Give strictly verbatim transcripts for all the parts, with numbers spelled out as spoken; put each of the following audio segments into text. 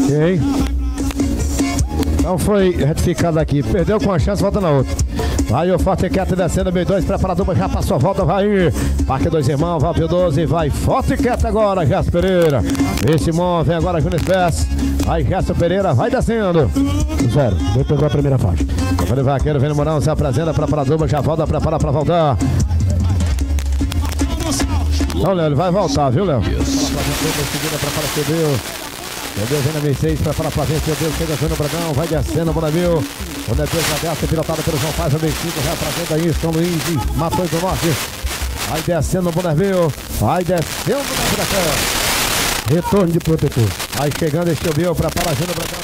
Ok. Então foi retificado aqui. Perdeu com a chance, volta na outra. Vai o Forte e Quieta descendo, meio dois, preparador, já passou a volta, vai. Parque Dois Irmãos, Valpio doze, vai Forte e Quieta agora, Gerson Pereira. Esse Mon, vem agora Júnior Spess. Vai Gerson Pereira, vai descendo. Zero, ele pegou a primeira faixa. Olha o Vaqueiro, vem no Morão, se apresenta, preparador, já volta, prepara pra voltar. Não, Léo, ele vai voltar, viu, Léo? Segunda, prepara, cedeu. Cedeu, vem na M seis, prepara pra ver, cedeu, chega Júnior Bragão, vai descendo, Bonavil. O Nedeus já desce, pilotado pelo João Paz, o M cinco, já pra frente aí, São Luís e Mações do Norte. Vai descendo o Bonavil, vai descendo o Bonavil. Retorno de protetor. Vai chegando este Bill, prepara Júnior Bragão.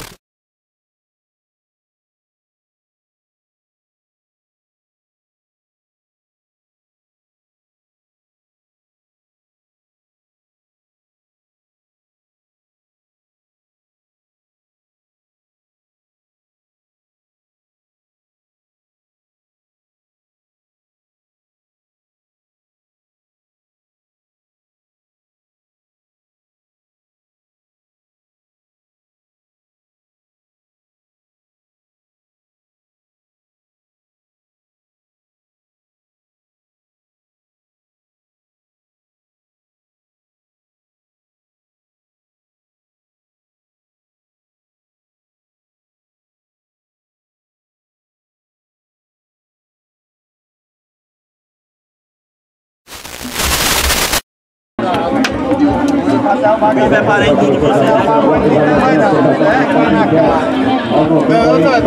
Quem vai parar em tudo de vocês, né? Não vai não, é? Vai na cara. Não, não,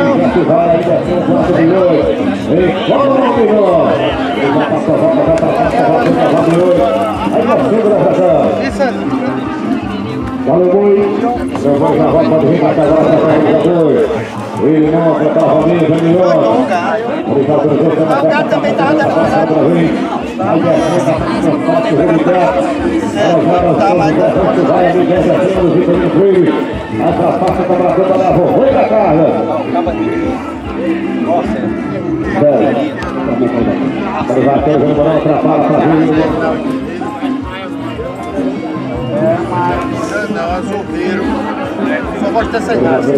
então. Isso é. Valeu muito. Eu vou já volta de regata agora para o jogador. Ele não para o Rominho, vai melhor. Obrigado pelo jogo. O também tá atrasado. Aí é Tá mais vai ali descendo o Vitorino Freire. Essa passa para a boca da vovó da Carla. Nossa. Sério. Ele vai ter o Moral para fala para vir. É, mas não, azulheiro. Só gosto dessa idade.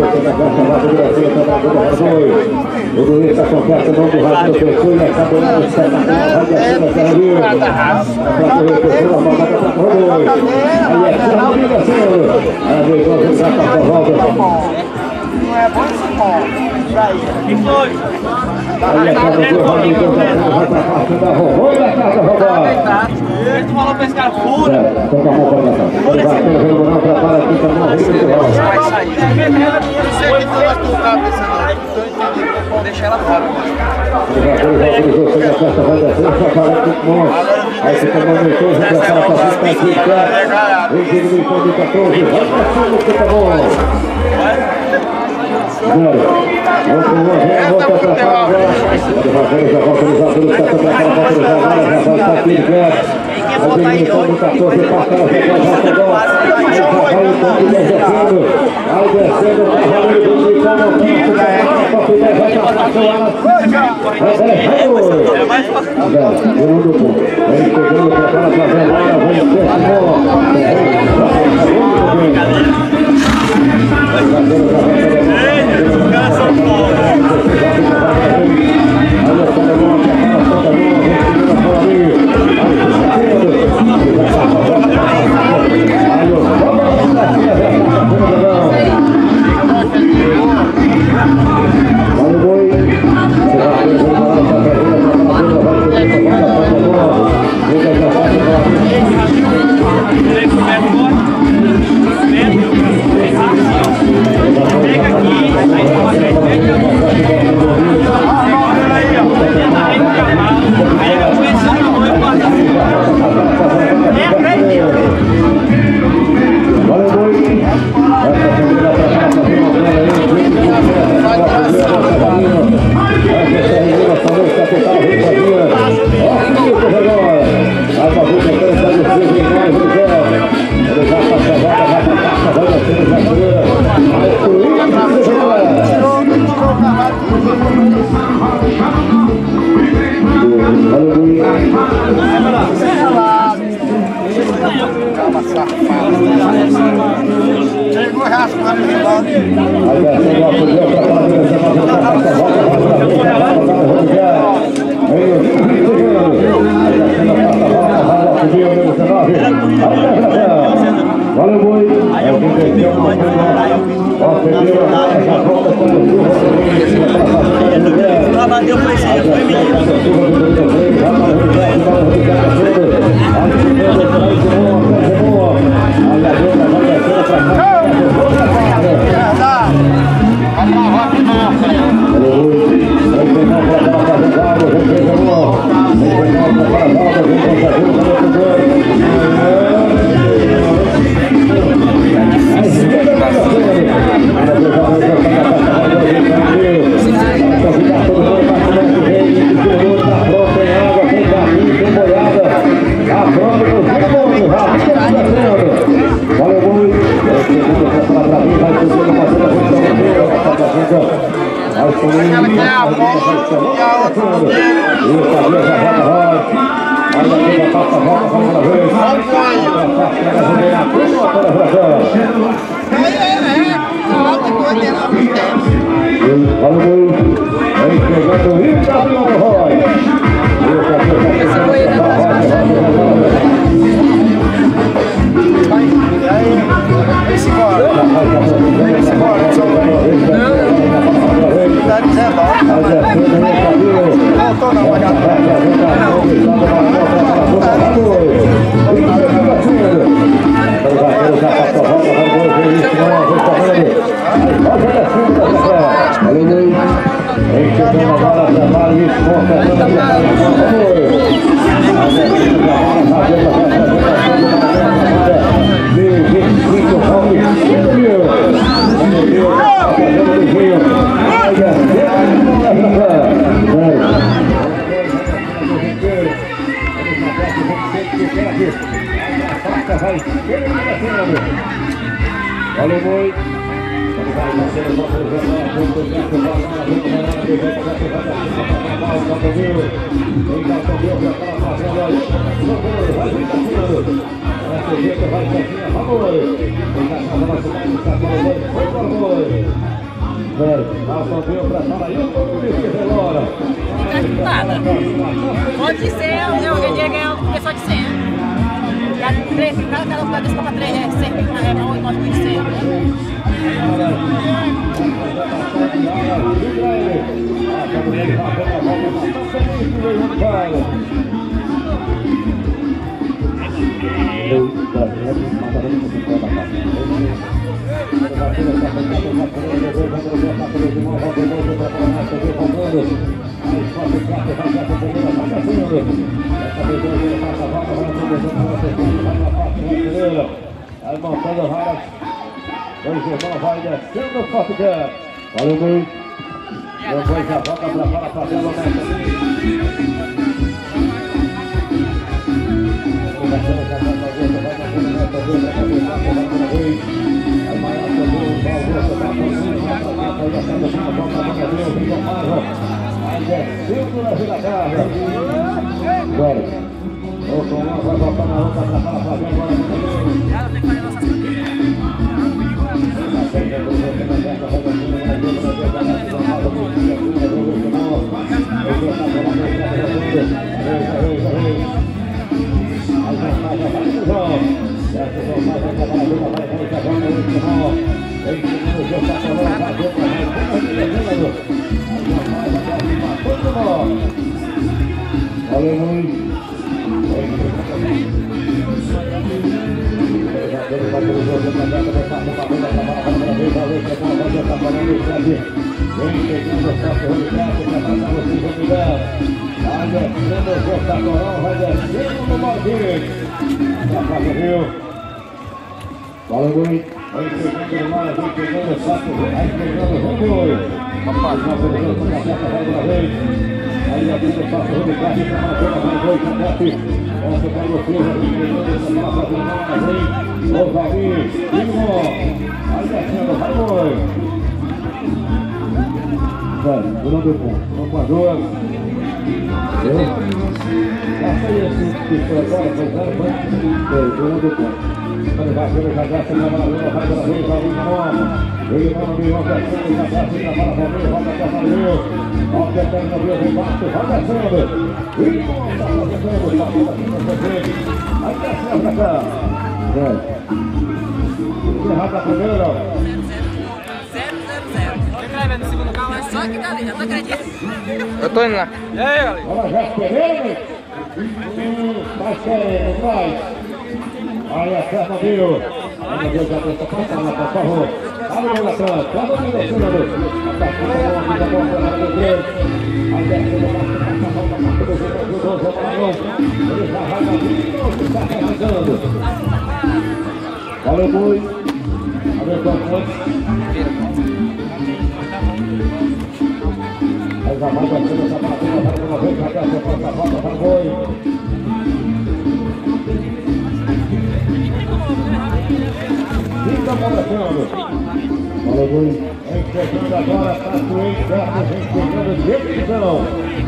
O Luiz está com festa, não do rádio do pessoa e acabou de estar na rádio da raça. Para correr pessoa, a malvada para correr. Aí é só a ligação. Aí vem o outro já para a volta. Não é bom esse bom. Que foi? Aí é cada vez mais de Deus, vai para a parte da vovó e da casa roubar. Ele falou pra esse cara, fura. Toca a mão para a casa. Ele vai ter o Regional, prepara aqui para não rir de roda. Vai sair. Não sei o que tu vai tocar pra esse não. Estou entendendo. Vou deixar ela fora. Ele vai ter o Regional, você na festa vai descer, prepara aqui com nós. Aí fica o nome todo, prepara para a gente aqui, cara. Vem de número de quatorze, vai para cima, que tá bom. Zero. Outro novo, volta para cá agora. Ele vai ver, já volta os adultos, está para cá, volta os adultos, já vai estar aqui, cara. A dimensão do quatorze passa, já vai agora. Aí já vai o campo descendo. Aí descendo, o cavaleiro do Nicão, não tem que dar a copa, vai passar com ela. É mais fácil. Segundo ponto. Vem chegando, prepara para ver agora, vem Os caras são Chegou já abraço, mano, irmão. Valeu, Boi. Aí eu vou ver o mãe lá bateu, foi sério, foi menino. Valeu, Boi. Nada. Pode ser, eu ganhei ganhar o pessoal de cem. Três, cada cada lugar desse para três, é cem, é bom e nós de cem. Aí montando varas, dois irmãos vai descendo o Forte. Valeu, Boi. Depois já volta pra fora, fazendo o agora. O Tomás vai voltar na roupa pra fora, fazer agora. Ela tem que fazer nossas Valeu, muito. Valeu, Boi. Vem chegando mais, vem chegando o saco, vai chegando o Boi. Rapaz, nós vamos para a festa mais uma vez. Aí a vida passa o Ricardo para a festa mais dois, Cacete. Essa para você, vem chegando essa para a festa mais vem. Osaí, Simon. Aí descendo, vai, Boi. Velho, durante o ponto. Vamos com as duas. Eu? Já foi esse que foi agora, foi zero, foi. Foi, durante o ponto. Ele vai, ele já desce, ele vai na rua, vai pela vez, vai na nova. Ele vai no meio, vai descendo, já desce, já para o meio, vai para o meio. Ó, que até no meio, embaixo, vai descendo. E volta, vai descendo, já para cima, frente. Aí desce pra cá. Encerrado a primeira. zero zero zero. Você vai ver no segundo carro, é só aqui dali, já tô acreditando. Eu tô indo lá. E aí, galera? Olha já esperando. Vai querendo, vai. Aí acerta, viu? Aí Deus já deixa passar lá, por favor. Olha o gol atrás, olha o gol da cima do. Atacando a bola, fica a bola para o três. Aí desce o passo, passa a volta, passa do jogo, do jogo, joga na mão. Ele já vai na vida, está carregando. Valeu, Boi. Abençoa a fonte. Aí já vai descendo essa batida, vai uma vez, já desce a porta, volta para o Boi. Fica aparecendo. Valeu, Boi. Vem chegando agora, está doente, certo? Vem chegando de execução.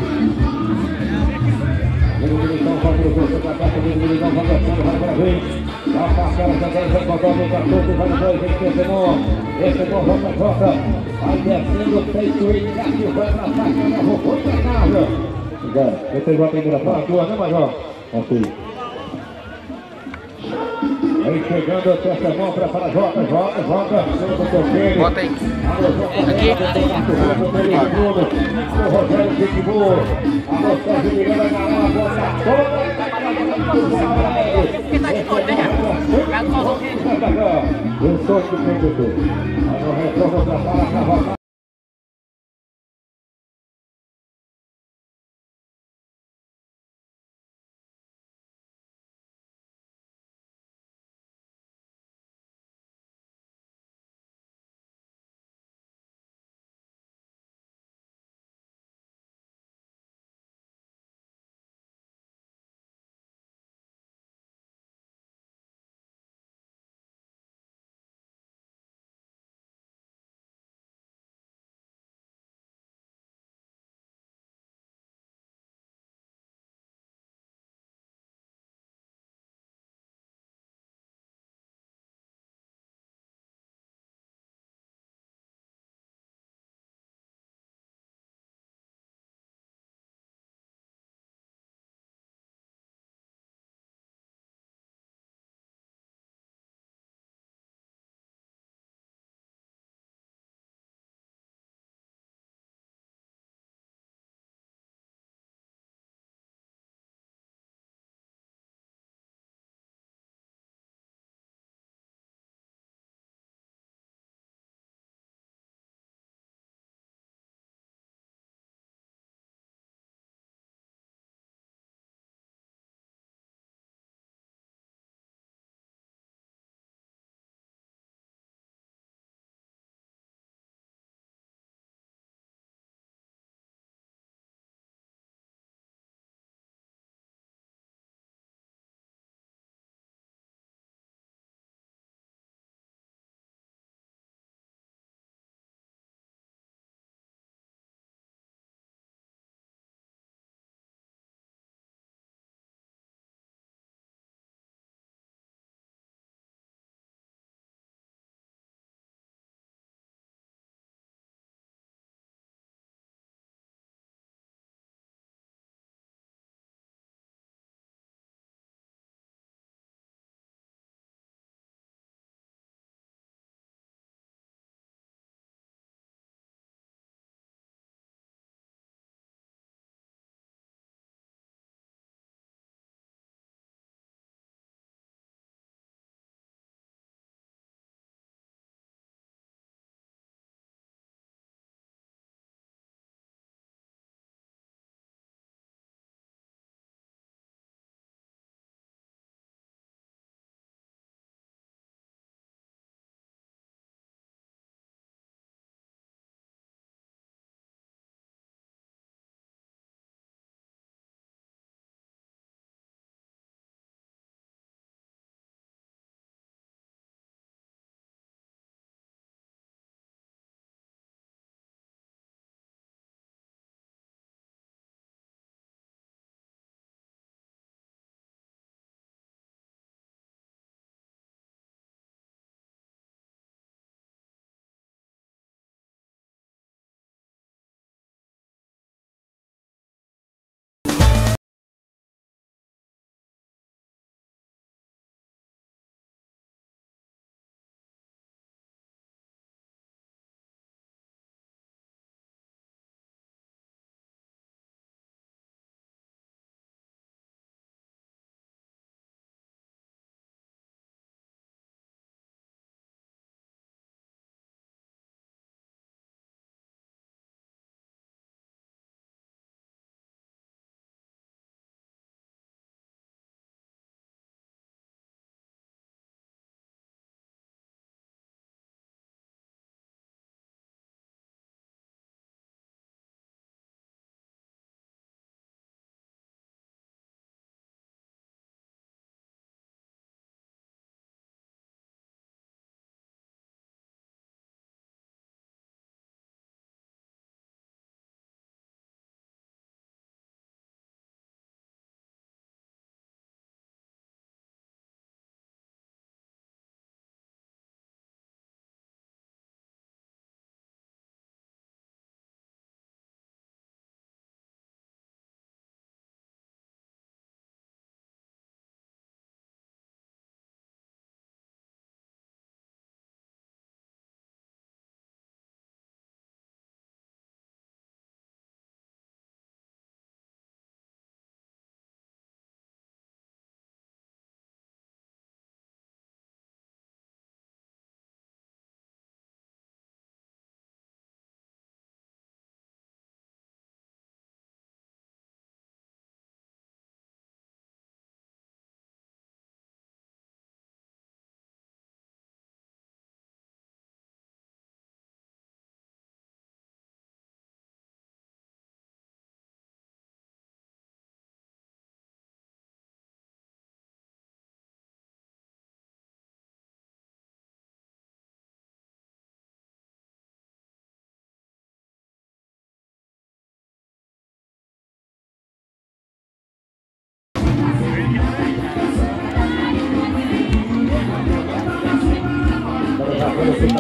Vem o Militão, vai para o jogo, vai para o Militão, vai descendo, vai para frente. Já passaram, já vai recordando o garoto, vai depois, vem Tesemon. Esse bom volta, volta. Vai descendo, feito em Cássio, vai para a faca, na roupa da casa. Você pegou a primeira para a tua, né, Major? Ok. Vem chegando, Tesemon, prepara, Jota, Jota, Jota. Bota aí. Aqui. O Rogério Pitbull. A Sérgio Miranda na área, bota toda. Quem tá de fora, vem cá. Eu sou o que tem que ter. Aí o retorno da sala, cavalo.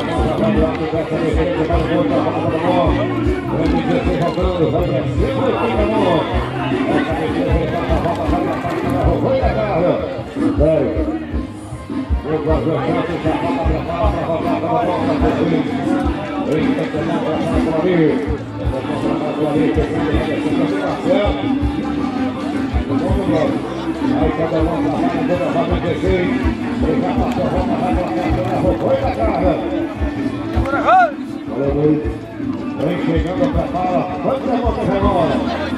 Vem chegando pra fala, vamos pra volta agora.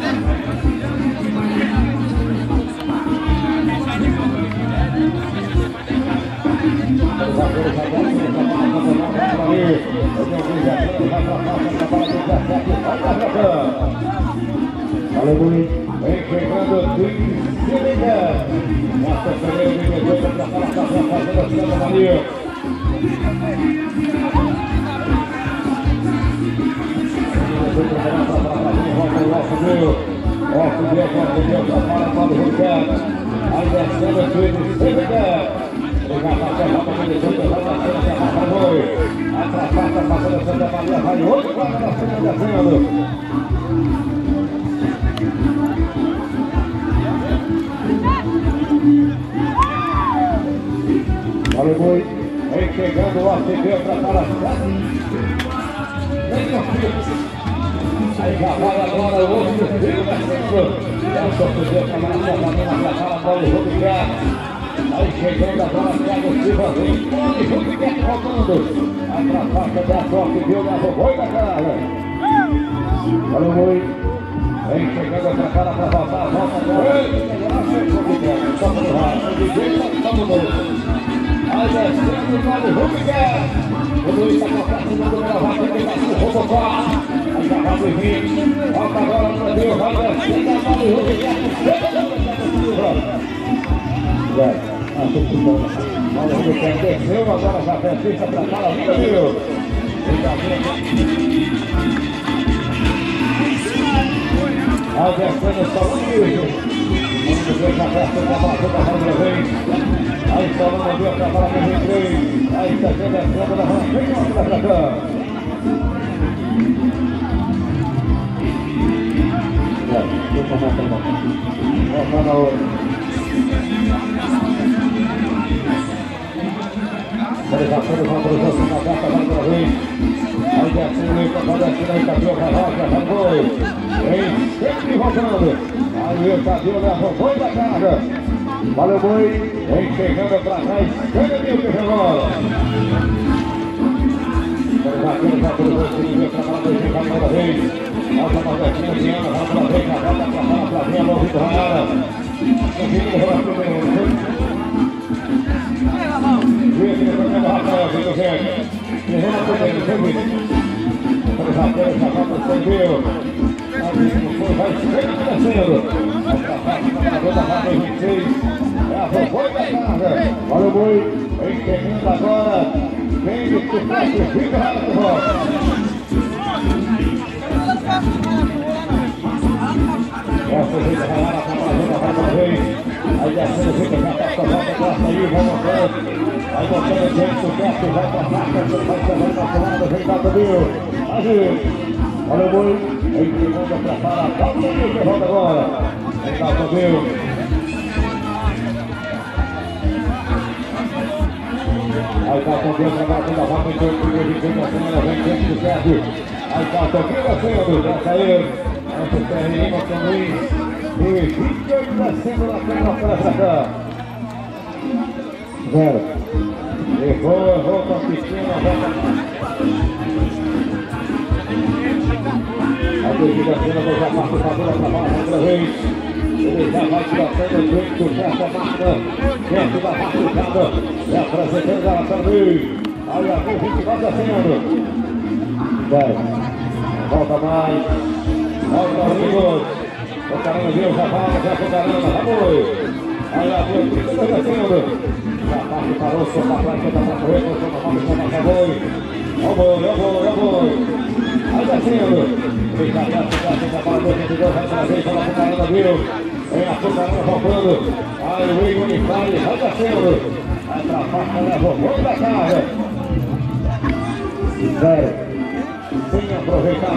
Aleluia, vem chegando Direita. Nossa Senhora de Jesus para falar com a fazenda Santa Maria. Nosso Deus, nosso Deus, nosso Deus, a fala para o Ricardo. A inversão do Espírito Santo. Obrigado, Pastor Rafa, que ele junto, vai na frente, a Rafa Boi. Atrapassa, a Pastora Santa Maria, vai outro para a cima descendo. Olha o Boi, vem chegando o Arcebeu para Paraçá. Vem no filho. Aí já vai agora o outro filho descendo. É o torcedor para mais a família para fala para o Ricardo. Aí chegando agora Thiago Silva, vem pode Ricardo voltando. Atrapassa da sorte, viu, leva o Boi da cara. Olha o Boi. Vem chegando pra cara pra voltar, volta agora. Só pro raio, de jeito, só no novo. Aí descendo para o Rubigar. O Luiz está passando do primeiro vaca, ele está com o Robocó. Aí já vai o Henrique. Volta agora para Deus, vai descendo para o Rubigar. Olha o Rubigar desceu, agora já precisa para cá, viu, viu? Aí descendo só o Luiz. Vamos ver a festa da batida da Rádio Vem. Aí falando ali a cavalo do Rio três. Aí está sendo a estrada da Rádio Vem. Vamos pra cá. Deixa eu tomar pra cá. Volta na outra. Ele está sendo valorizado na gata da Rádio Vem. Aí descendo aí para descendo aí Tadeu Carroça, já foi. Vem sempre voltando. Aí o Tadeu leva o Boi da casa. Valeu, Boi. Vem chegando para trás. Chega mil que agora. Vamos lá, vamos lá, vamos lá, vamos lá, vamos lá, vamos lá, vez. Alta Mardequinha, Diana, vamos lá, vem, a gata para lá, para vir, a mão do Raiara. Conseguindo o relato do Vem aqui no programa Rafael, vem do Verde. Vem do Verde, vem do Verde. Vamos lá, vamos lá, vamos lá, vamos lá. Vai sempre descendo. É a Boi da casa. Olha o Boi. Vem chegando agora. Vem de sucesso. Fica lá no rosto. Essa gente vai lá na fazenda, vai pra vez. Aí descendo, fica já passa a volta, passa aí, vai mostrando. Aí mostrando gente, sucesso, vai passar, vai ser, vai ser, vai passar, vem cá também. Aí, olha o Boi. Vem chegando pra fora, volta aí, que volta agora. Vem cá, Tadeu. Aí tá Tadeu, trabalhando a vaca, então, que vem chegando a semana, vem dentro do certo. Aí tá Tadeu descendo, já saiu. Nosso P R Lima também. E fica descendo na câmera para cá. Zero. Errou, errou, tá piscina, volta. A desligação da já participadora para mais outra vez. Ele já vai tirando dentro do certo da máquina. Dentro da participada. E apresentando ela também. Aí a vinte vai descendo. Zero. Volta mais. Volta o Rigor. O Caramba viu, já vai, já foi o Caramba. Vamos. Aí a vinte vai descendo. Já participarou, só para trás, para correr, para correr, para correr. Ó boi, ó boi, ó boi. Aí descendo. Vem cá, cá, cá, cá, cá, para dois, vinte e dois, vai trazer, fala pro Caramba, viu? Vem a Caramba voltando. Aí o Igor Nicari, vai descendo. Aí pra faixa, leva o Boi da casa. zero. Bem aproveitado.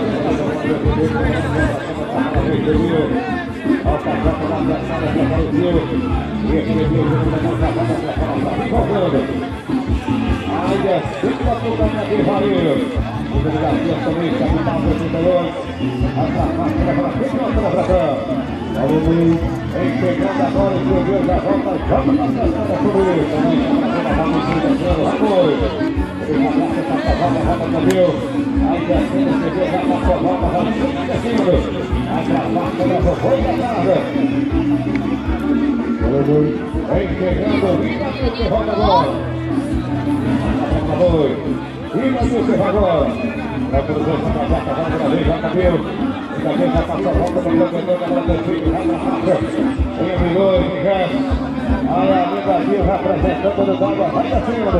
Ao passar pela abraçada que apareceu. E aqui é o jogo da abraçada que apareceu. Correndo. Ainda segunda puta da Guerreiro. O Garcia também, capital do Tricolor. Atrapalha para frente, outra para cá. Olha o meio, entregando agora o jogador da volta. Joga na traçada sobre ele. Também está na comunicação. Apoio. Ele vai lá, está cavando a volta do meu. Aí descendo, você vê, já passou a volta, vai descendo. Atrapalha para a foi da casa. Olha o meio, entregando. Vinha do que roda agora. Apoio. Vinha do que agora. Vai para o jogo, vai para a volta, vai para a vez, vai para o meu. Também já passou a volta do jogador da Brasileira, vai na faixa. Em milhões de reais. Aí a amiga Brasil representando do Dágua, vai descendo.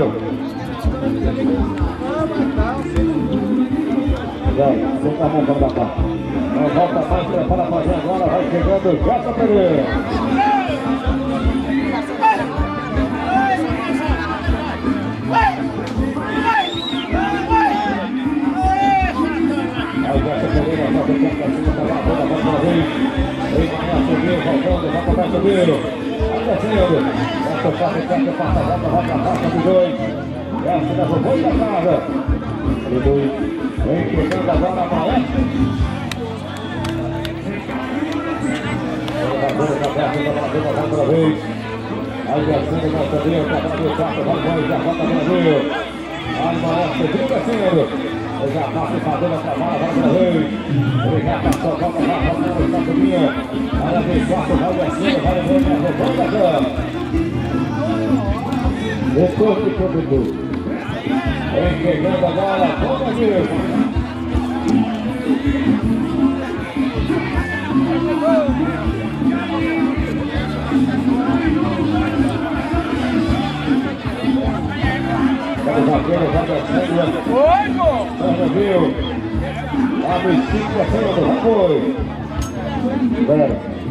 Vai, senta a mão para dar parte. Não volta mais, prepara a fazer agora, vai chegando o Jota Pereira. Aí Jota Pereira, volta para cima, para lá, volta mais uma vez. Vem para lá, subiu, voltando, volta para subiu. Vai descendo. Volta para o quarto, passa a volta, volta a faixa de dois. Essa leva o boi da casa. Vem chegando agora a Maestro. Vai para outra vez. Aí descendo, vai subir, vai para o quarto, vai para já volta para o Brasil. Aí Maestro, vem descendo. Ele já passa o padrão da trabalha, vai para vez. Ele já passou, volta, vai, vai, vai, vai, subinha. Aí a vez quarto, vai descendo, vai ver, vai roubando a cama. Depois de todo mundo. Vem chegando agora, toma mesmo. Vai batendo, vai descendo. Oi, pô! Viu? Abre cinco, descendo, vai foi. Vera.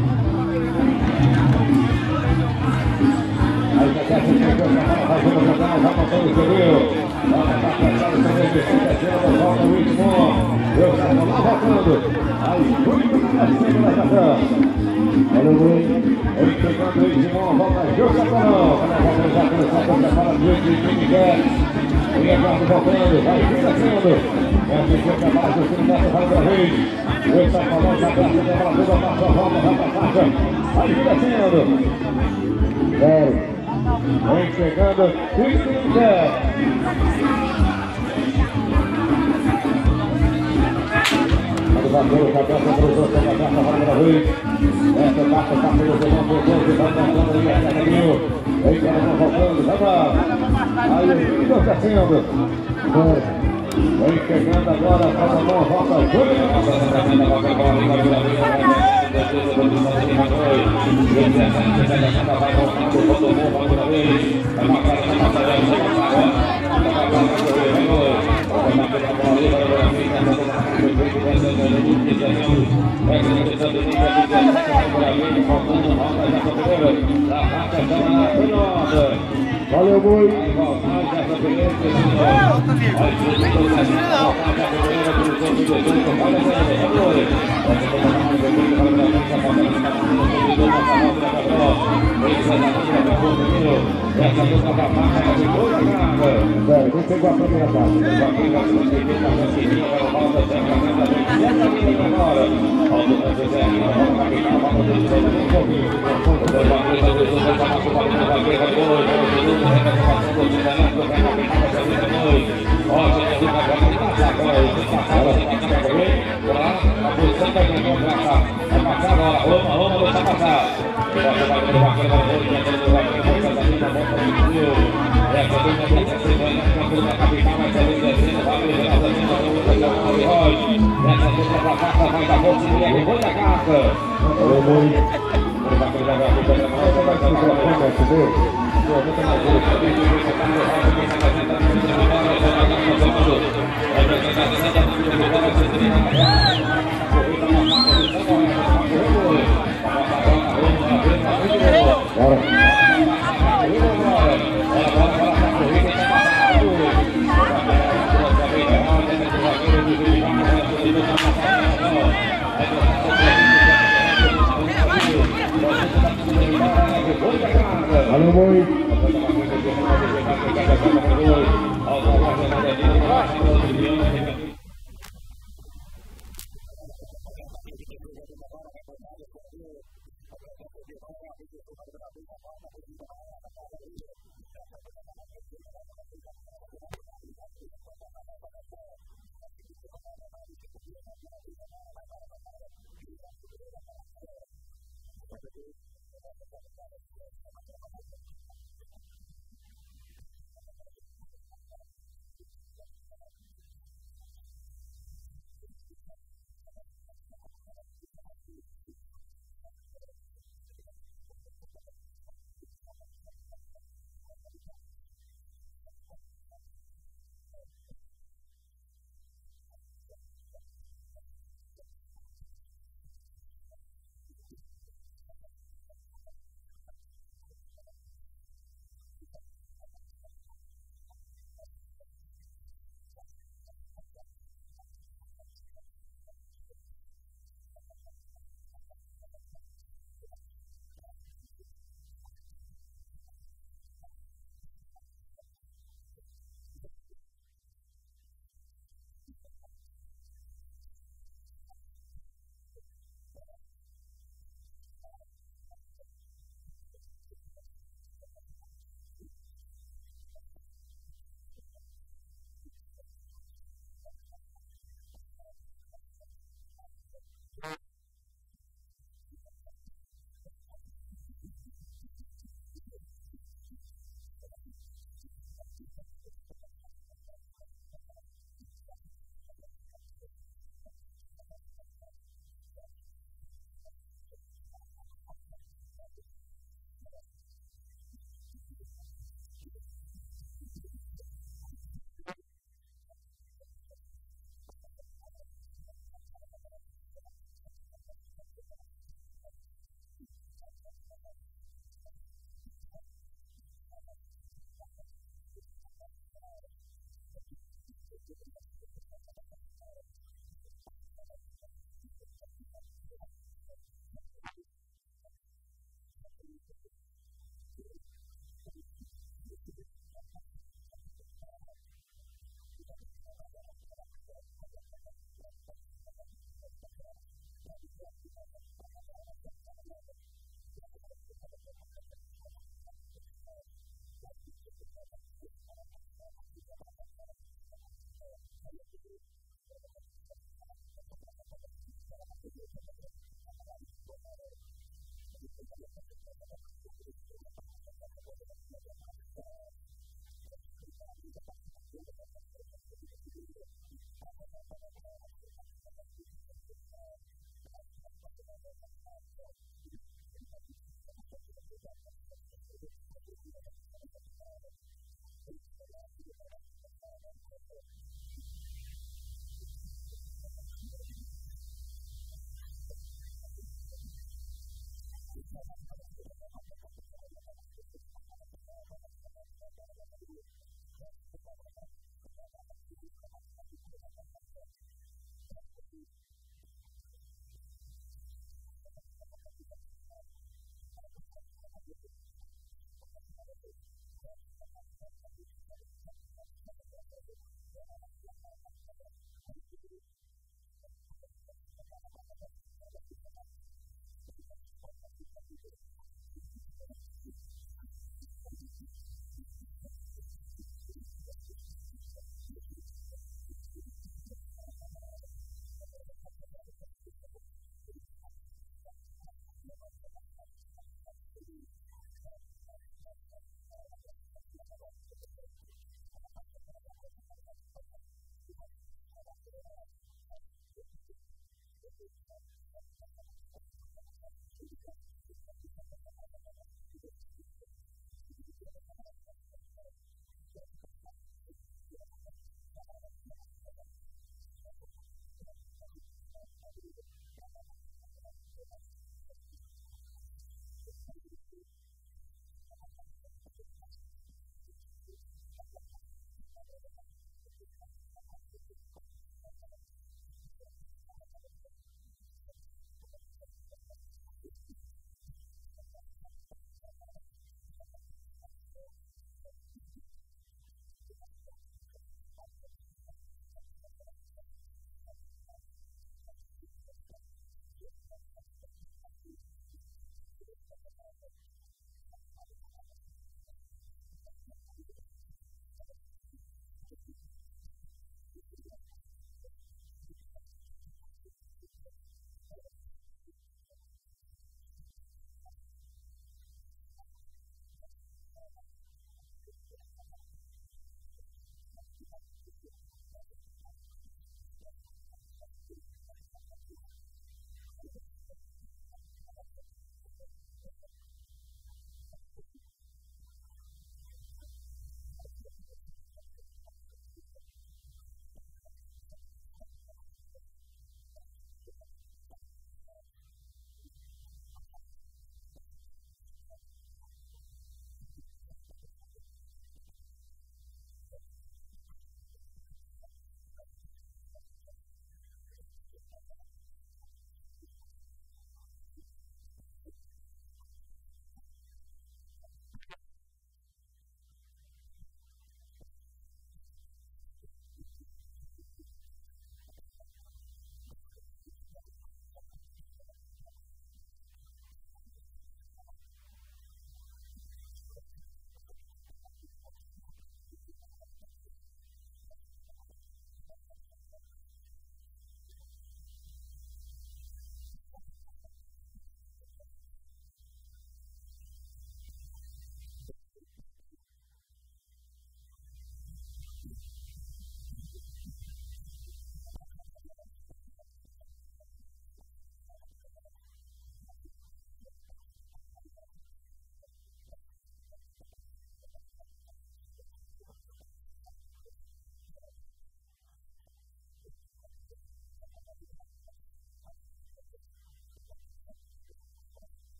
Aí já quer fazer o canal, vai fazer o canal, vai passando o seu. Vai passar passado também, descendo, descendo, volta o ritmo. Eu saio lá voltando. Aí, muito descendo na casa. Olha o Rui, ele pegando o ritmo, volta, joga para não. Vai voltando já pelo só para preparar o jogo de quem quer. O Eduardo voltando, vai descendo. É a primeira capaz do time dessa, vai outra vez. O está falando, já graça, já para tudo, passa a volta, vai para a faixa. Vai descendo. Zero. Vem chegando, trinta. Vai batendo, vai batendo, vai batendo, vai batendo, vai batendo. Essa passa, passa pelo segundo, vai batendo, vai batendo. Vem chegando, voltando, vai lá. Aí o Vitor descendo. Vem chegando agora, faz a mão, volta, Júlio. Valeu, Boi. Quem pegou a primeira parte? Valeu muito.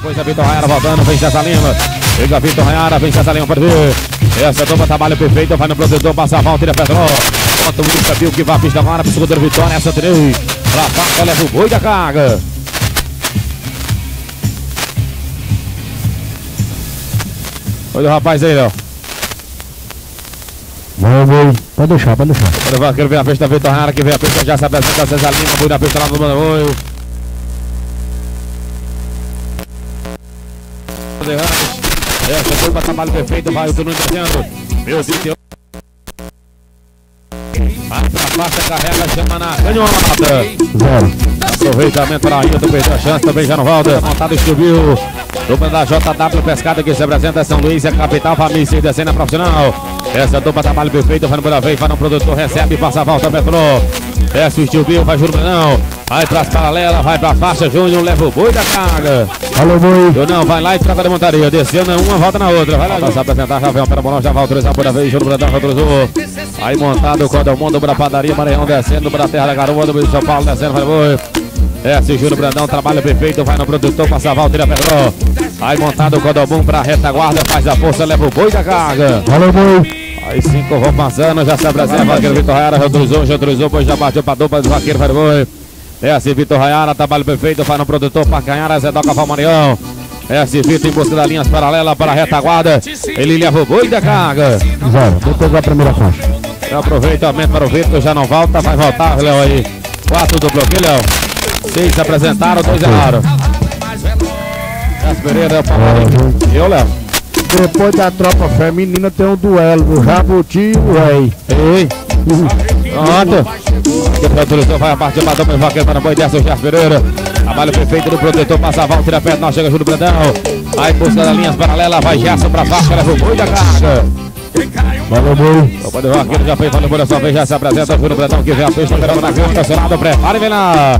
Depois a Vitor Raiara voltando, vem César Lima. Chega a Vitor Raiara, vem César Lima para ver. Essa dupla trabalho perfeito, vai no protetor, passa a volta, tira Petrol. Bota o Wilson Bill que vai a pista agora pro segundo Vitória, essa três. Pra faca, leva o boi da carga. Olha o rapaz aí, Léo. Vai, vai. Pode deixar, pode deixar. Olha o vaqueiro, vem a pista, Vitor Raiara, que vem a pista, já se apresenta César Lima, boi na pista lá no Manoel. Essa foi para trabalho perfeito, vai o turno descendo. Meu trinta e oito. Vai pra faixa, carrega, chama na canhota. Zero. Aproveitamento para Ailton, perdeu a chance, também já não volta. Montado subiu. Dupla da J W Pescada que se apresenta São Luís, é capital, família e descendo profissional. Essa dupla trabalho perfeito, vai no primeira vez, vai no produtor, recebe, passa a volta, Petrol. Desce o Steel Bill, vai Júnior Brandão. Vai pras paralelas, vai pra faixa, Júnior leva o boi da carga. Alô, boi. Júnior vai lá e troca de montaria. Desceu na uma, volta na outra. Vai lá, vai se apresentar, já vem o pela bolão, já vai autorizar por a vez. Júnior Brandão já autorizou. Aí montado, quando é o mundo pra padaria, Maranhão descendo, pra terra da garoa, do São Paulo descendo, vai boi. Desce o Júnior Brandão, trabalho perfeito, vai no produtor, passa a volta, tira Pedro. Aí montado, quando é o bom pra retaguarda, faz a força, leva o boi da carga. Alô, boi. Aí cinco vão passando, já se apresenta, vaqueiro Vitor Raiara, já autorizou, já autorizou, pois já bateu pra dupla do vaqueiro, vai boi. Desce Vitor Raiara, trabalho perfeito, vai no produtor, pra canhar, Zé Doca Valmarião. Desce Vitor em busca das linhas paralelas para a retaguarda, ele leva o boi da carga. Zero. Depois da primeira faixa. Aproveitamento para o Vitor, já não volta, vai voltar, Léo aí. Quatro do bloqueio, Léo. Seis se apresentaram, dois erraram. Desce Pereira, é o eu, Léo. Depois da tropa feminina tem um duelo do Jabuti e o Rei. Ei. Pronto. Aqui autorizou, vai a partir para o vaqueiro para o boi, desce o Gerson Pereira. Trabalho perfeito do protetor, passa a volta, tira perto, não chega Júlio Brandão. Aí busca das linhas paralelas, vai Gerson para faixa, leva o boi da carga. Valeu, boi. O boi do vaqueiro já foi, valeu por essa vez, já se apresenta Júlio Brandão que vem a pista, esperando na câmera, estacionado, prepara e vem lá.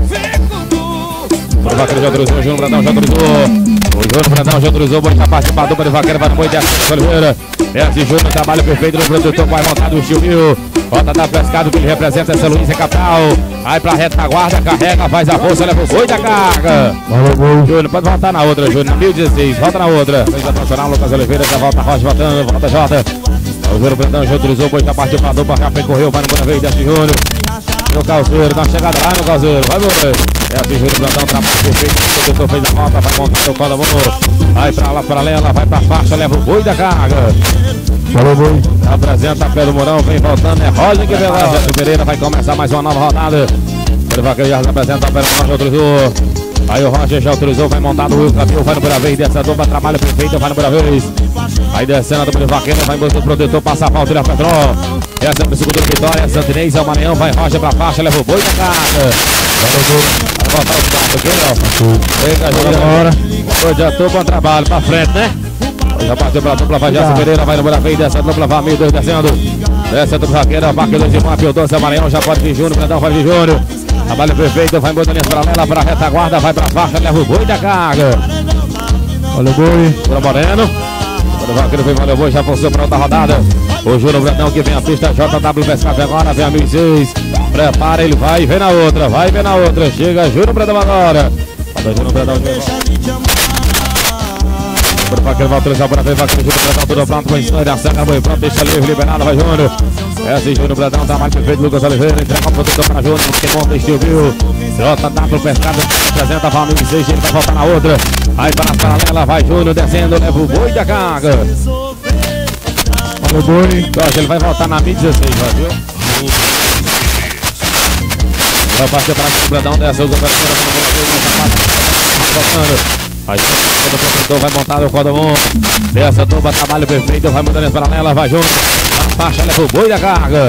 O vaqueiro já autorizou, o Júlio Brandão já autorizou. O Júnior Brandão já autorizou, boi para partir para a dupla de vaqueiro, vai no boi, desce o Oliveira. Desce Júnior, trabalho perfeito do produtor, vai montado o Chilvio. Rota da Pescado que ele representa, essa Luiz é capital. Aí pra retaguarda, carrega, faz a força, leva o boi da carga. Valeu, boi. Júnior, pode voltar na outra, Júnior, mil e dezesseis, volta na outra. Fez a nacional, Lucas Oliveira, já volta Rocha, voltando, volta Jota. O Júnior Brandão já autorizou, boi já partiu pra dupla, Capê correu, vai no boa vez, desce Júnior. No calceiro, dá uma chegada lá no calceiro, vai boi. É assim, Júnior Brandão, trabalho perfeito, o produtor fez a volta, vai montar o colo, vamos. Vai pra lá, paralela, vai pra faixa, leva o boi da carga. Valeu, boi. Apresenta Pedro Mourão, vem voltando, é Roger que vem lá. José Pereira vai começar mais uma nova rodada. Ele vai querer apresentar o Pedro Mourão, já autorizou. Aí o Roger já autorizou, vai montado o Will Camilo, vai no primeira vez, dessa dupla, trabalho perfeito, vai no primeira vez. Aí descendo a dupla de vaqueiro, vai em busca do protetor, passa a falta, tira Pedro. Essa é o segundo Vitória, Santinês, é o Maranhão, vai Roger pra faixa, leva o boi da carga. Vai voltar o carro aqui, ó. Pega, joga agora. Hoje já tô com trabalho, pra frente, né? Já bateu pela dupla, vai José Pereira, vai no primeira vez, dessa dupla, vai meio dois descendo. Essa dupla vaqueira, vaca dois de mão, Pio doce, Maranhão, já pode vir Júnior, Brandão, vai vir Júnior. Trabalho perfeito, vai em boa linha paralela, para a retaguarda, vai pra faixa, leva o boi da carga. Olha o boi. Júnior Moreno. O vaqueiro foi, valeu, boi, já forçou para outra rodada. O Júnior Brandão que vem a pista, J W Pescado agora, vem a mil e seis. Prepara, ele vai e vem na outra, vai e vem na outra. Chega Júnior Brandão agora. Olha o Júnior Brandão. O vaqueiro vai autorizar para ver, vaqueiro Júnior Brandão, tudo pronto, com a história da saca, boi pronto, deixa livre, liberado, vai Júnior. Essa é Júnior Brandão, tá mais perfeito, Lucas Oliveira, entrega o produtor para Júnior, quem monta estilo viu. J W Pescado, apresenta a mil e seis, ele vai voltar na outra. Aí para a paralela, vai Júnior descendo, leva o boi da carga. Olha o boi. Jorge, ele vai voltar na mil e dezesseis, viu? Vai partir para o Brandão, dessa, usa o Brandão, voltando. Aí o produtor vai montar o Codamon. Dessa turma, trabalho perfeito, vai mudando as paralela, vai junto. Na faixa, leva o boi da carga.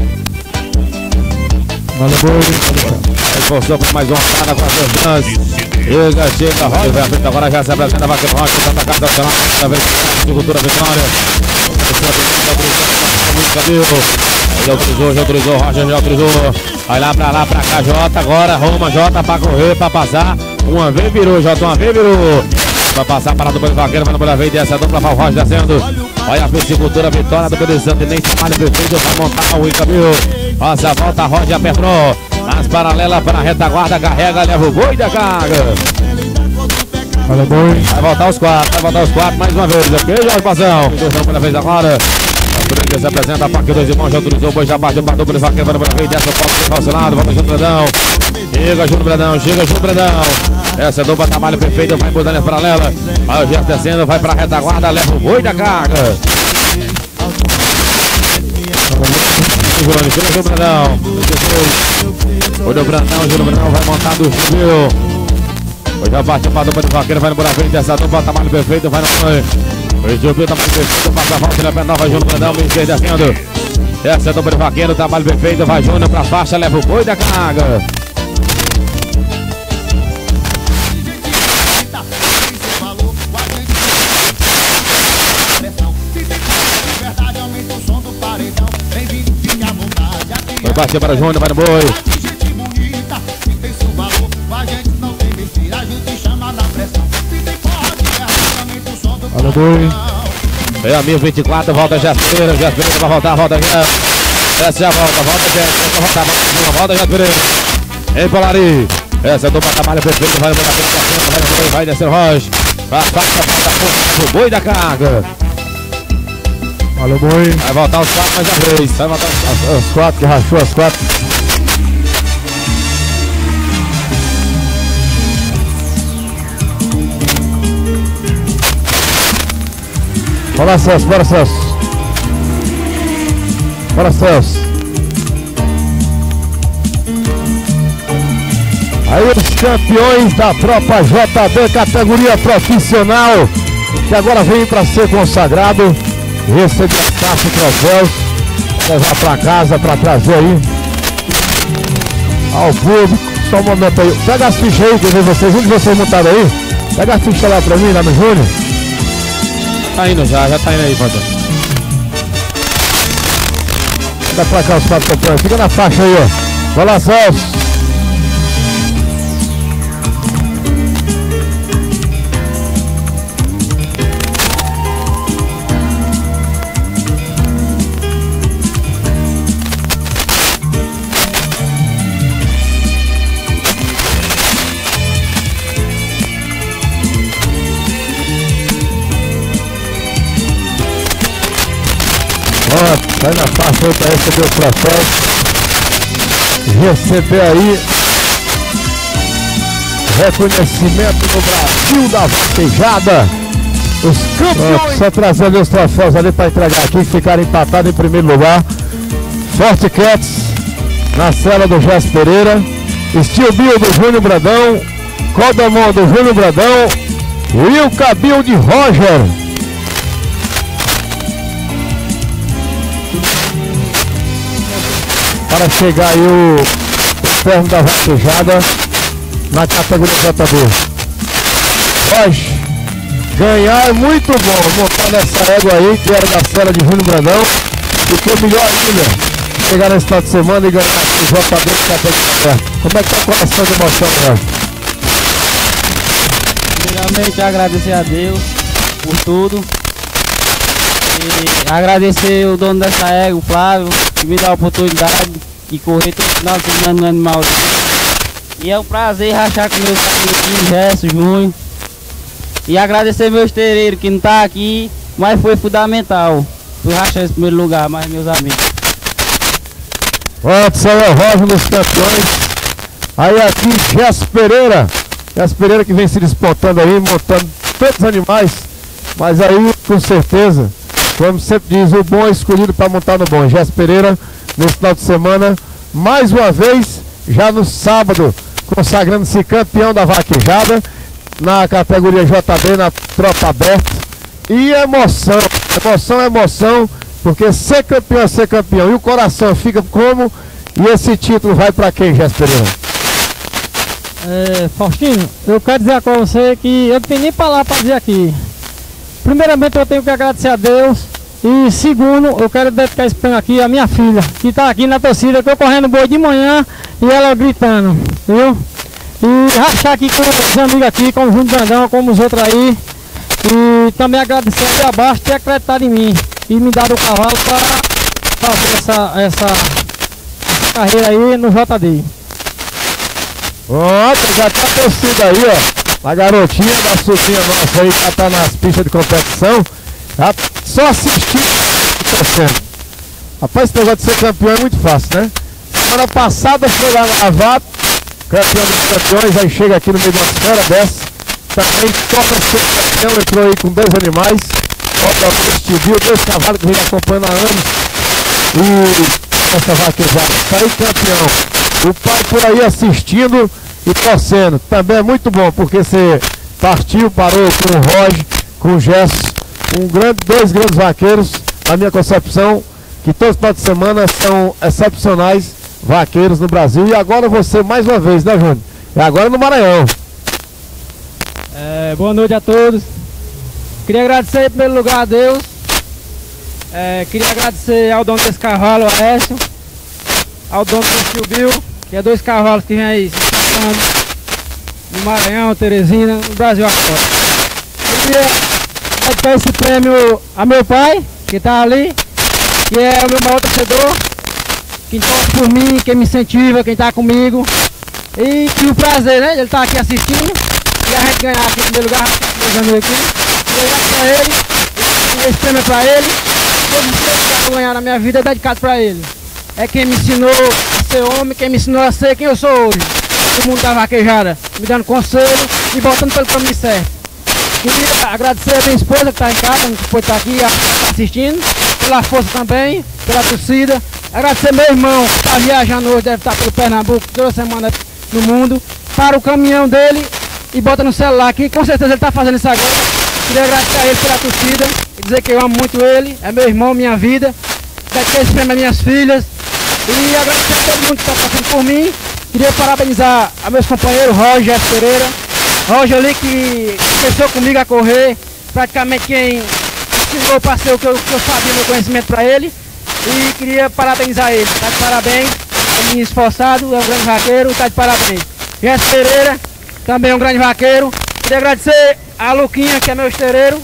Valeu, boi. Aí forçou para mais uma cara com as duas chances. Chega, chega, vai ver a frente agora, já se apresenta, vai que rocha, tanta carga nacional, da vez de cultura vitória. Já autorizou, já autorizou, Roger já autorizou. Vai lá pra lá, pra cá, Jota agora, Roma, Jota pra correr, pra passar. Uma vez virou, Jota, uma vez virou. Vai passar para a dupla de vaqueiro, vai na primeira vez dessa dupla, vai o Roger descendo. Olha a piscicultura, vitória, a dupla de Santinês, trabalho perfeito, vai montar o Icamil. Passa a volta, Roger apertou. Nas paralelas para a retaguarda, carrega, leva o boi da carga. Olha boi. Vai voltar os quatro, vai voltar os quatro mais uma vez. Aqui, Jorge Pazão. Primeira vez agora. Se apresenta a Parque dois Irmãos, já autorizou o boi, já bateu para a dupla, vaqueiro, vai no Brasil, desce o palco, calcinado, volta junto Bradão. Chega junto Bradão, chega junto Bradão. Essa dupla trabalho perfeito, vai mudando a paralela. Vai o Gerson descendo, vai para a retaguarda, leva o boi da carga. Chega junto Bradão. O do Bradão, o do Bradão vai montar do Gil. Hoje já bateu para a dupla do vaqueiro, vai no Brasil, desce a dupla, trabalho perfeito, vai no boi. O Júlio tá mais perfeito, passa a volta, ele é pé nova, Júnior Brandão, me descendo. Essa é do vaqueiro, trabalho perfeito, vai Júnior pra faixa, leva o boi da carga. Vai bater para o Júnior, vai no boi. Olha boi. É a mil e vinte e quatro, volta Jaspereira, Jaspereira vai voltar, volta já. Essa já volta, volta já, essa volta, volta, volta Jaspereira. Em Polari. Essa dupla trabalha perfeito, vai no boi da carga, vai no boi, vai descer o Rocha. Vai, passa, passa, passa, o boi da carga. Olha o boi. Vai voltar os quatro mais uma vez, vai voltar os quatro. Os quatro que rachou as quatro. Bora, Celso, bora, Celso. Bora, Celso. Aí os campeões da tropa J B, categoria profissional, que agora vem para ser consagrado, receber a taça e troféus, levar para casa, para trazer aí ao público. Só um momento aí. Pega as fichas aí, que vocês, onde vocês montaram aí? Pega a ficha lá para mim, lá no Júnior. Tá indo já, já tá indo aí, Pantão. Dá pra cá os quatro campeões, fica na faixa aí, ó. Vai lá, Celso. Pronto, sai na faixa aí para receber o troféu. Receber aí reconhecimento no Brasil da vaquejada. Os campeões. Pronto, só trazendo os troféus ali para entregar aqui, que ficaram empatados em primeiro lugar. Forte Cats na cela do Jéssica Pereira. Steel Bill do Júnior Bradão. Codamon do Júnior Bradão. E o Cabil de Roger. Para chegar aí o, o termo da vaquejada na categoria J B. Hoje, ganhar é muito bom. Montar nessa égua aí, que era da cela de Júnior Brandão. Ficou melhor ainda. Chegar nesse final de semana e ganhar o J B de categoria. Como é que tá o coração de emoção, né? Primeiramente, agradecer a Deus por tudo. E agradecer o dono dessa égua, o Flávio, que me dá a oportunidade de correr todo final de semana no animal. E é um prazer rachar com meus amigos, Gerson, Júnior. E agradecer meus terreiros que não tá aqui, mas foi fundamental. Fui rachar esse primeiro lugar, mas meus amigos. Pronto, saiu o Roger dos campeões. Aí aqui, Jéssica Pereira. Jéssica Pereira que vem se despontando aí, montando todos os animais. Mas aí, com certeza, como sempre diz, o bom é escolhido para montar no bom. Jéssica Pereira, nesse final de semana, mais uma vez, já no sábado, consagrando-se campeão da vaquejada, na categoria J B, na tropa aberta. E emoção, emoção, emoção, porque ser campeão é ser campeão. E o coração fica como? E esse título vai para quem, Jéssica Pereira? É, Faustino, eu quero dizer com você que eu não tenho nem palavra para dizer aqui. Primeiramente eu tenho que agradecer a Deus. E segundo, eu quero dedicar esse prêmio aqui à minha filha, que está aqui na torcida, que eu correndo boi de manhã e ela gritando, viu? E rachar aqui com os amigos aqui, com o Júnior Brandão, como os outros aí. E também agradecer aqui abaixo ter acreditado em mim e me dado o cavalo para fazer essa, essa, essa carreira aí no J D. Pronto, já tá a torcida aí, ó. A garotinha da sobrinha nossa aí que tá nas pistas de competição, já só assistindo e torcendo. Rapaz, esse negócio de ser campeão é muito fácil, né? Semana passada foi lá na Avato, campeão dos campeões, aí chega aqui no meio de uma esfera dessa, também toca ser campeão, entrou aí com dois animais, ó, viu, dois cavalos que vem acompanhando há anos, e essa vaquejada, saiu campeão. O pai por aí assistindo e torcendo, também é muito bom, porque você partiu, parou com o Roger, com o Gesso, um grande, dois grandes vaqueiros, na minha concepção, que todos os finais de semana são excepcionais vaqueiros no Brasil. E agora você mais uma vez, né, Júnior? É agora no Maranhão. É, boa noite a todos. Queria agradecer em primeiro lugar a Deus. É, queria agradecer ao dono desse cavalo, o Aécio, ao dono do Silvio, que é dois cavalos que vem aí se passando no Maranhão, Teresina, no Brasil afora. Queria dar esse prêmio a meu pai, que está ali, que é o meu maior torcedor, quem torce por mim, quem me incentiva, quem está comigo. E que o prazer, né, ele estar tá aqui assistindo e a gente ganhar aqui em primeiro lugar, meus amigos aqui. Obrigado pra ele, esse prêmio é pra ele. Todos os prêmios que eu ganhar na minha vida é dedicado pra ele. É quem me ensinou a ser homem, quem me ensinou a ser quem eu sou hoje. O mundo da vaquejada, me dando conselho e voltando pelo caminho certo. Queria agradecer a minha esposa que está em casa, que pode estar aqui assistindo, pela força também, pela torcida. Agradecer meu irmão que está viajando hoje, deve estar pelo Pernambuco, toda semana no mundo, para o caminhão dele e bota no celular aqui, com certeza ele está fazendo isso agora. Queria agradecer a ele pela torcida e dizer que eu amo muito ele, é meu irmão, minha vida. Dediquei esse prêmio às minhas filhas e agradecer a todo mundo que está passando por mim. Queria parabenizar a meus companheiros, Roger Pereira, Roger ali que começou comigo a correr, praticamente quem ensinou para ser o que eu, que eu sabia, meu conhecimento para ele. E queria parabenizar ele, está de parabéns, é um menino esforçado, é um grande vaqueiro, está de parabéns. Jess Pereira, também é um grande vaqueiro. Queria agradecer a Luquinha, que é meu esteireiro,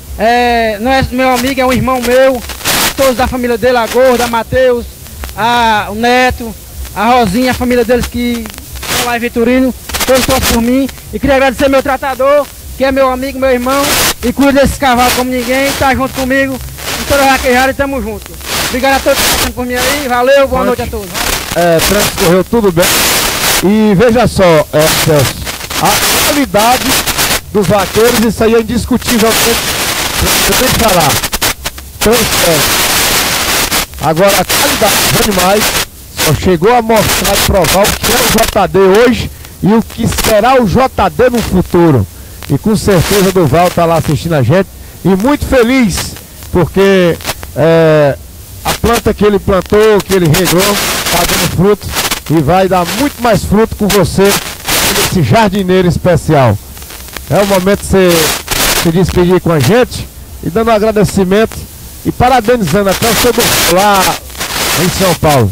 é, não é meu amigo, é um irmão meu, todos da família dele, a Gorda, a Matheus, a, o Neto, a Rosinha, a família deles que estão lá em Vitorino, todos torcem por mim. E queria agradecer meu tratador, que é meu amigo, meu irmão, e cuida desses cavalos como ninguém, está junto comigo, em toda a vaquejada e tamo junto. Obrigado a todos que estão por mim aí, valeu, boa noite a todos. É, transcorreu tudo bem. E veja só, é, Celso, a qualidade dos vaqueiros, isso aí é indiscutivelmente, eu tenho que falar, transparente. Agora, a qualidade dos animais só chegou a mostrar e provar o que é o J D hoje e o que será o J D no futuro. E com certeza o Duval está lá assistindo a gente e muito feliz, porque é, a planta que ele plantou, que ele regou, está dando fruto e vai dar muito mais fruto com você, esse jardineiro especial. É o momento de você se despedir com a gente e dando um agradecimento e parabenizando até o seu Duval lá em São Paulo.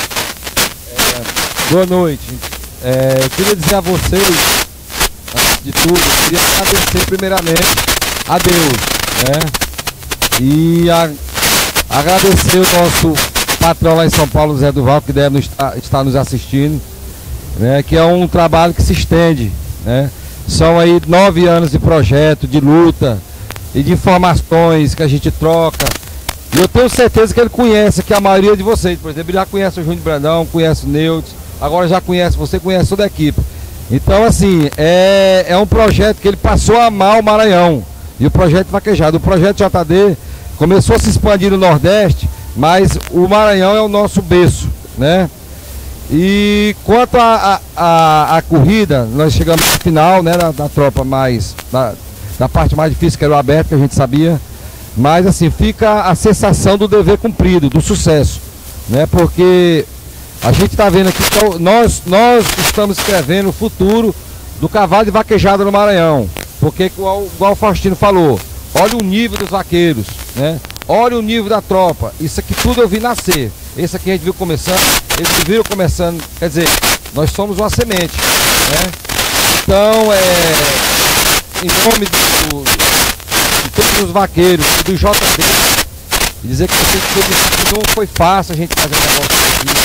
É, boa noite. É, eu queria dizer a vocês, antes de tudo, eu queria agradecer primeiramente a Deus, né? E a, agradecer o nosso patrão lá em São Paulo, Zé Duval, que deve estar, estar nos assistindo, né? Que é um trabalho que se estende, né? São aí nove anos de projeto, de luta e de informações que a gente troca. E eu tenho certeza que ele conhece, que a maioria de vocês, por exemplo, ele já conhece o Júnior Brandão, conhece o Neudes, agora já conhece você, conhece toda a equipe. Então, assim, é, é um projeto que ele passou a amar o Maranhão. E o projeto Vaquejada, o projeto J D começou a se expandir no Nordeste, mas o Maranhão é o nosso berço, né? E quanto a, a, a, a corrida, nós chegamos no final, né, da, da tropa mais, da, da parte mais difícil, que era o aberto, que a gente sabia. Mas assim, fica a sensação do dever cumprido, do sucesso, né? Porque a gente está vendo aqui, nós, nós estamos escrevendo o futuro do cavalo de vaquejada no Maranhão. Porque, igual, igual o Faustino falou, olha o nível dos vaqueiros, né? Olha o nível da tropa. Isso aqui tudo eu vi nascer. Esse aqui a gente viu começando, eles viram começando, quer dizer, nós somos uma semente, né? Então, é, em nome do, de todos os vaqueiros e do J D, dizer que não foi fácil a gente fazer um negócio aqui.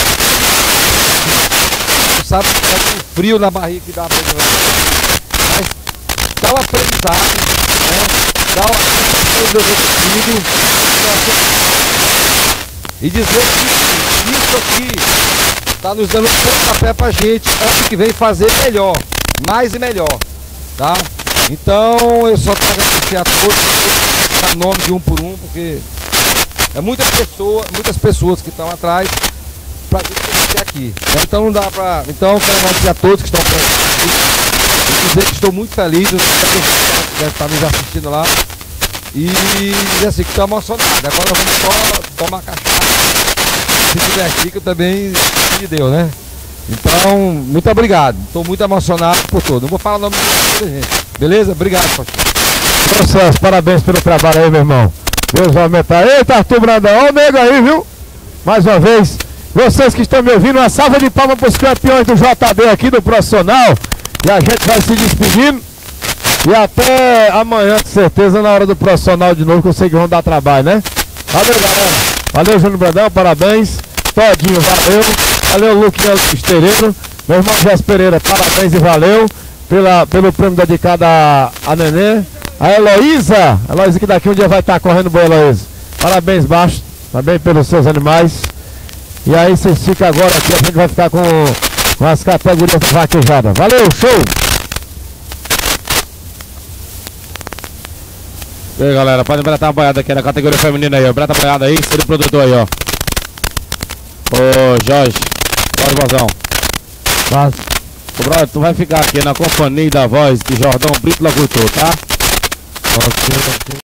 Você sabe que é um frio na barriga que dá pra gente. Mas dá um aprendizado, né? Dá uma comigo e dizer que isso aqui está nos dando um pontapé pra gente ano que vem fazer melhor, mais e melhor, tá? Então eu só quero agradecer a todos, a nome de um por um, porque é muitas pessoas, muitas pessoas que estão atrás para vir aqui. Né? Então não dá para. Então eu quero agradecer a todos que estão aqui. Dizer que estou muito feliz, eu deve estar nos assistindo lá. E dizer assim que estou emocionado. Agora vamos só tomar cachaça, se divertir, que eu também me deu, né? Então, muito obrigado. Estou muito emocionado por tudo. Não vou falar o nome de toda gente. Beleza? Obrigado, Faustino. Sucesso, parabéns pelo trabalho aí, meu irmão. Deus vai aumentar. Eita, Arthur Brandão, ó o nego aí, viu? Mais uma vez, vocês que estão me ouvindo, uma salva de palmas para os campeões do J D aqui do profissional. E a gente vai se despedindo. E até amanhã, com certeza, na hora do profissional de novo, que eu sei que vão dar trabalho, né? Valeu, galera. Valeu, Júnior Brandão, parabéns. Todinho, valeu. Valeu, Luquinha Estereiro. Meu irmão Jéssica Pereira, parabéns e valeu pela, pelo prêmio dedicado a, a Nenê. A Heloísa, a Heloísa que daqui um dia vai estar correndo boa, Heloísa. Parabéns, Baixo, também pelos seus animais. E aí vocês ficam agora aqui, a gente vai ficar com, com as categorias vaquejadas. Valeu, show! E aí, galera, pode bretar uma boiada aqui na categoria feminina aí, ó. Breta a boiada aí, seu do produtor aí, ó. Ô, Jorge, bora, Bozão. Mas... Ô, brother, tu vai ficar aqui na companhia da voz de Jordão Brito Locutor, tá? Ok, ok.